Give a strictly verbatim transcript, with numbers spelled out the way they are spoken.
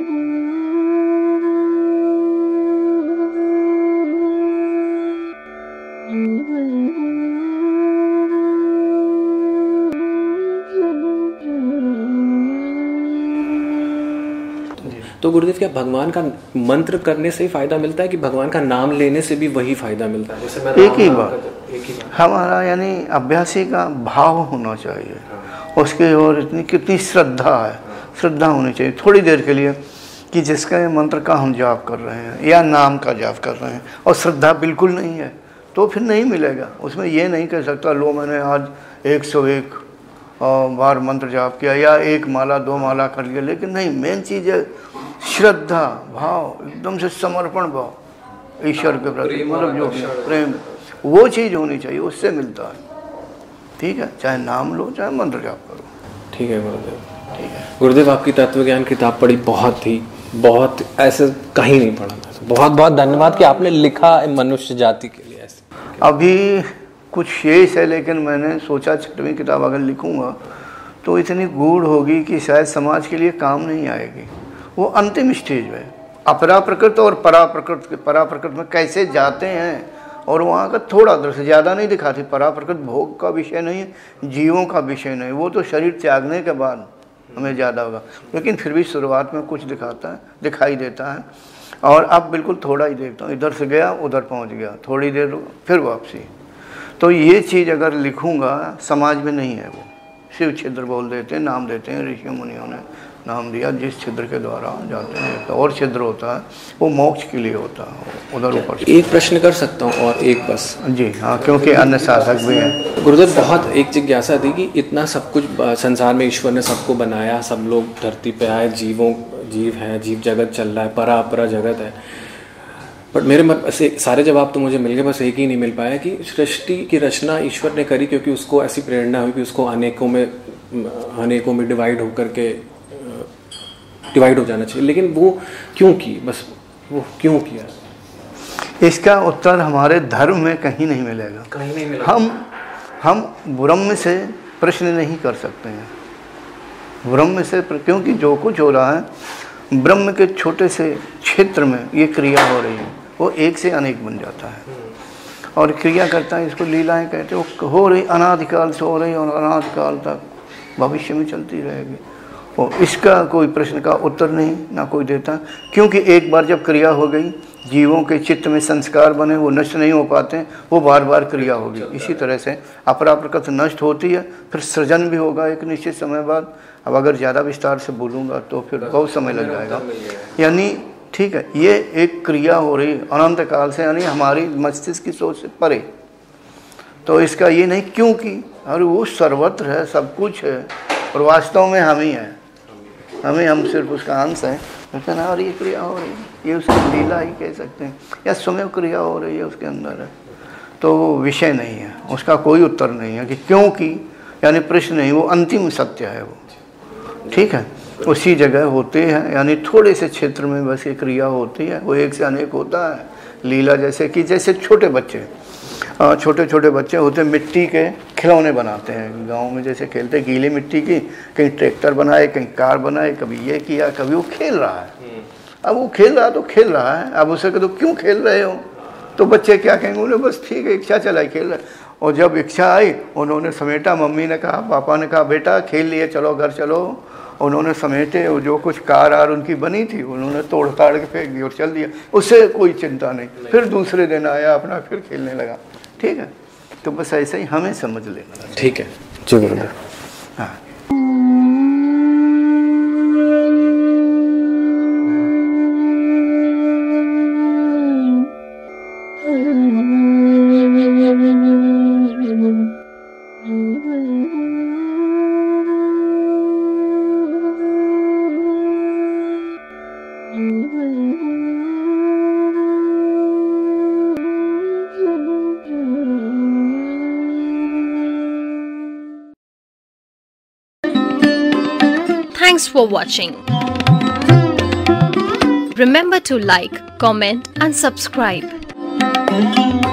तो गुरुदेव, क्या भगवान का मंत्र करने से ही फायदा मिलता है कि भगवान का नाम लेने से भी वही फायदा मिलता है? जैसे मैं एक ही बात, एक ही बात हमारा यानी अभ्यासी का भाव होना चाहिए, उसके और इतनी कितनी श्रद्धा है, श्रद्धा होनी चाहिए थोड़ी देर के लिए कि जिसका मंत्र का हम जाप कर रहे हैं या नाम का जाप कर रहे हैं और श्रद्धा बिल्कुल नहीं है तो फिर नहीं मिलेगा। उसमें ये नहीं कह सकता लो मैंने आज एक सौ एक बार मंत्र जाप किया या एक माला दो माला कर लिया, लेकिन नहीं, मेन चीज़ है श्रद्धा भाव, एकदम से समर्पण भाव ईश्वर के प्रति, मतलब जो प्रेम, वो चीज़ होनी चाहिए, उससे मिलता है। ठीक है, चाहे नाम लो चाहे मंत्र जाप करो। ठीक है गुरुदेव, ठीक है गुरुदेव। आपकी तत्व ज्ञान किताब पढ़ी, बहुत ही बहुत ऐसे कहीं नहीं पढ़ा। बहुत बहुत धन्यवाद कि आपने लिखा मनुष्य जाति के लिए। ऐसे अभी कुछ शेष है, लेकिन मैंने सोचा छठवीं किताब अगर लिखूंगा तो इतनी गूढ़ होगी कि शायद समाज के लिए काम नहीं आएगी। वो अंतिम स्टेज है, अपरा प्रकृत और परा प्रकृत, परा प्रकृत में कैसे जाते हैं और वहाँ का थोड़ा दृश्य, ज़्यादा नहीं दिखाती। परा प्रकृत भोग का विषय नहीं है, जीवों का विषय नहीं, वो तो शरीर त्यागने के बाद हमें ज़्यादा होगा, लेकिन फिर भी शुरुआत में कुछ दिखाता है, दिखाई देता है। और अब बिल्कुल थोड़ा ही देखता हूँ, इधर से गया उधर पहुँच गया, थोड़ी देर फिर वापसी। तो ये चीज़ अगर लिखूँगा, समाज में नहीं है। वो शिव छिद्र बोल देते हैं, नाम देते हैं, ऋषि मुनियों ने नाम दिया जिस छिद्र के द्वारा जाते हैं। तो और छिद्र होता है वो मोक्ष के लिए होता है, उधर ऊपर। एक प्रश्न कर सकता हूँ और एक बस? जी हाँ, क्योंकि अन्य साधक भी हैं। गुरुदेव, बहुत एक जिज्ञासा थी कि इतना सब कुछ संसार में ईश्वर ने सबको बनाया, सब लोग धरती पे आए, जीवों जीव हैं, जीव जगत चल रहा है, परा अपरा जगत है, बट मेरे मत से सारे जवाब तो मुझे मिल गए, बस एक ही नहीं मिल पाया कि सृष्टि की रचना ईश्वर ने करी क्योंकि उसको ऐसी प्रेरणा हुई कि उसको अनेकों में अनेकों में डिवाइड होकर के डिवाइड हो जाना चाहिए, लेकिन वो क्यों की, बस वो क्यों किया? इसका उत्तर हमारे धर्म में कहीं नहीं मिलेगा, कहीं नहीं मिलेगा। हम हम ब्रह्म से प्रश्न नहीं कर सकते हैं, ब्रह्म से, क्योंकि जो कुछ हो रहा है ब्रह्म के छोटे से क्षेत्र में ये क्रिया हो रही है, वो एक से अनेक बन जाता है और क्रिया करता है। इसको लीलाएं कहते हैं। वो हो रही अनादिकाल से हो रही और अनादिकाल तक भविष्य में चलती रहेगी। और इसका कोई प्रश्न का उत्तर नहीं ना कोई देता, क्योंकि एक बार जब क्रिया हो गई, जीवों के चित्त में संस्कार बने, वो नष्ट नहीं हो पाते, वो बार बार क्रिया होगी। इसी तरह से अपरा प्रकृति नष्ट होती है, फिर सृजन भी होगा एक निश्चित समय बाद। अब अगर ज़्यादा विस्तार से बोलूँगा तो फिर बहुत समय लग जाएगा। यानी ठीक है, ये एक क्रिया हो रही अनंत काल से, यानी हमारी मस्तिष्क की सोच से परे। तो इसका ये नहीं क्योंकि, और वो सर्वत्र है, सब कुछ है और वास्तव में हम ही हैं, हमें हम सिर्फ उसका अंश है। लेकिन और ये क्रिया हो रही है, ये उसकी लीला ही कह सकते हैं, या स्वयं क्रिया हो रही है उसके अंदर है। तो वो विषय नहीं है, उसका कोई उत्तर नहीं है कि क्योंकि, यानी प्रश्न नहीं, वो अंतिम सत्य है वो। ठीक है, उसी जगह होते हैं, यानी थोड़े से क्षेत्र में बस ये क्रिया होती है, वो एक से अनेक होता है। लीला जैसे कि जैसे छोटे बच्चे छोटे छोटे बच्चे होते मिट्टी के खिलौने बनाते हैं, गांव में जैसे खेलते गीली मिट्टी की, कहीं ट्रैक्टर बनाए, कहीं कार बनाए, कभी ये किया, कभी वो खेल रहा है। अब वो खेल रहा तो खेल रहा है, अब उसे तो क्यों खेल रहे हो, तो बच्चे क्या कहेंगे, उन्हें बस ठीक है इच्छा चलाई खेल रहे। और जब इच्छा आई उन्होंने समेटा, मम्मी ने कहा, पापा ने कहा बेटा खेल लिए, चलो घर चलो। उन्होंने समेटे, और जो कुछ कार आर उनकी बनी थी उन्होंने तोड़ ताड़ के फेंक दी और चल दिया, उससे कोई चिंता नहीं। फिर दूसरे दिन आया अपना, फिर खेलने लगा। ठीक है, तो बस ऐसे ही हमें समझ लेना। ठीक है जी गुरुदेव। हाँ, Thanks for watching. Remember to like, comment and subscribe.